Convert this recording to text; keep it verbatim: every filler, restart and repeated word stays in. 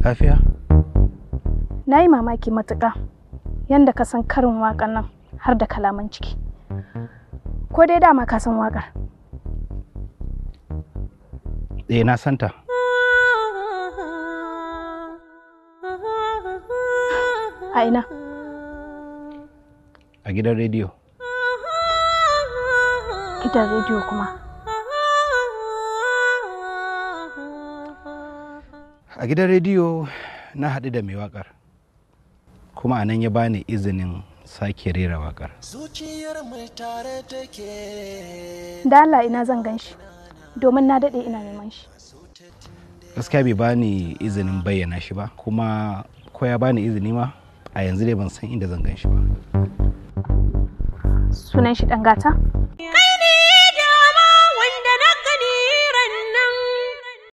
Lafiya? Na yi mamaki matuƙa yadda ka san karin waƙan nan har da kalaman ciki. Ko dai dama ka san waƙar? Eh, na santa. A ina? A gidan rediyo. Gidan rediyo kuma? A gidan rediyo na haɗu da mai waƙar, kuma a nan ya bani izinin sake rera waƙar. Da Allah ina zan gan shi, domin na daɗe ina neman shi. Gaskiya bai bani izinin bayyana shi ba, kuma ko ya bani izini ma a yanzu dai ban san inda zan gan shi ba. Sunan shi Ɗangata?